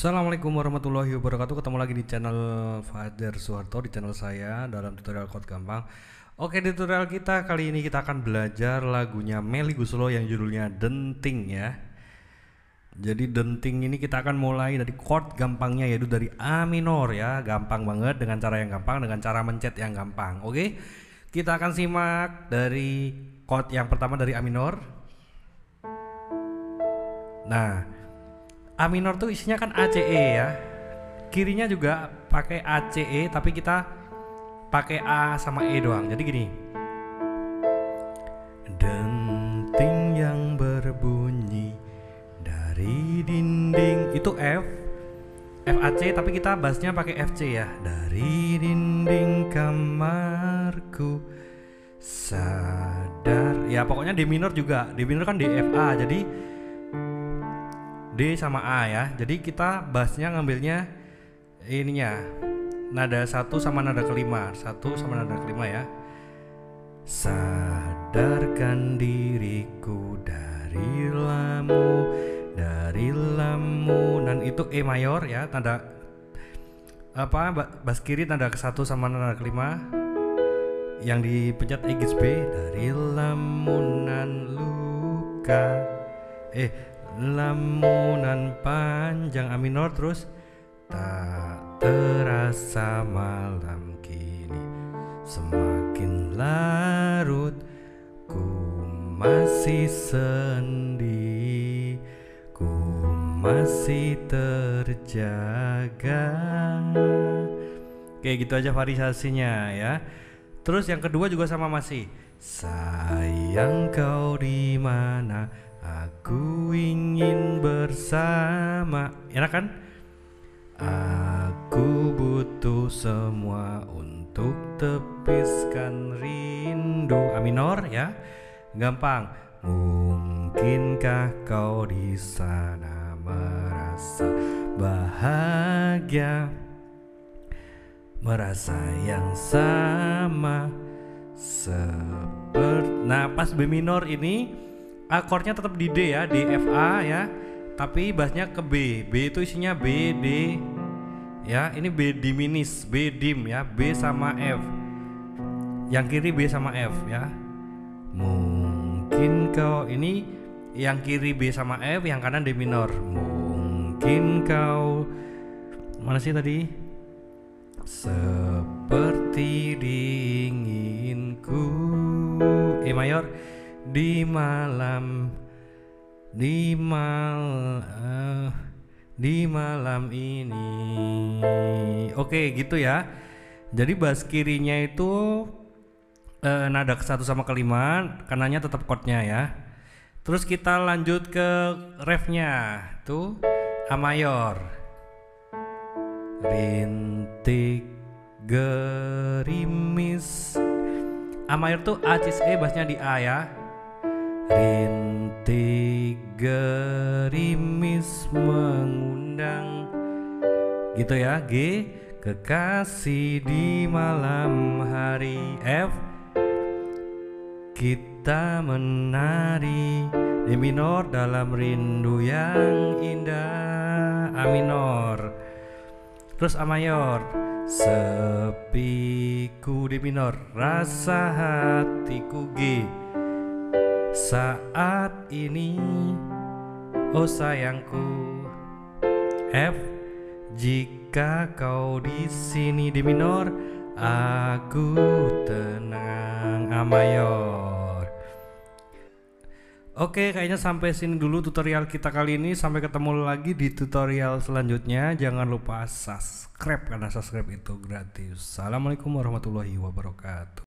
Assalamualaikum warahmatullahi wabarakatuh. Ketemu lagi di channel Fajar Soeharto, di channel saya dalam tutorial chord gampang. Oke, di tutorial kita kali ini kita akan belajar lagunya Melly Goeslaw yang judulnya Denting ya. Jadi Denting ini kita akan mulai dari chord gampangnya, yaitu dari A minor ya. Gampang banget, dengan cara yang gampang, dengan cara mencet yang gampang. Oke, kita akan simak dari chord yang pertama dari A minor. Nah, A minor tuh isinya kan ACE ya. Kirinya juga pakai ACE, tapi kita pakai A sama E doang. Jadi gini. Denting yang berbunyi dari dinding, itu F AC, tapi kita bassnya pakai FC ya. Dari dinding kamarku sadar. Ya pokoknya D minor juga. D minor kan D F A. Jadi D sama A ya. Jadi kita bassnya ngambilnya ininya, nada 1 sama nada kelima. 1 sama nada kelima ya. Sadarkan diriku dari lamunan, itu E mayor ya. Nada bass kiri nada ke-1 sama nada kelima. Yang dipencet E gis B. Dari lamunan luka lamunan panjang A minor, terus tak terasa malam kini semakin larut, ku masih sendiri, ku masih terjaga. Kayak gitu aja variasinya ya. Terus yang kedua juga sama masih. Sayang kau di mana, aku ingin bersama. Enak kan? Aku butuh semua untuk tepiskan rindu. A minor ya. Gampang. Mungkinkah kau di sana merasa bahagia, merasa yang sama seperti. Nah, pas B minor ini akordnya tetap di D ya, D F A ya, tapi bassnya ke B. B itu isinya B D ya. Ini B diminis, B dim ya, B sama F. Yang kiri B sama F ya. Mungkin kau, ini yang kiri B sama F, yang kanan D minor. Mungkin kau, mana sih tadi? Seperti diinginku, E mayor. Di malam ini. Oke gitu ya. Jadi bass kirinya itu nada ke-1 sama ke-5, kanannya tetap chordnya ya. Terus kita lanjut ke refnya, tuh A mayor. Rintik gerimis. A mayor tuh A cis E, bassnya di A ya. Rintik gerimis mengundang, gitu ya. G kekasih di malam hari. F kita menari. D minor dalam rindu yang indah. A minor. Terus A mayor. Sepiku D minor. Rasa hatiku G. Saat ini oh sayangku. F jika kau di sini D minor, aku tenang. A mayor. Oke, kayaknya sampai sini dulu tutorial kita kali ini. Sampai ketemu lagi di tutorial selanjutnya. Jangan lupa subscribe, karena subscribe itu gratis. Assalamualaikum warahmatullahi wabarakatuh.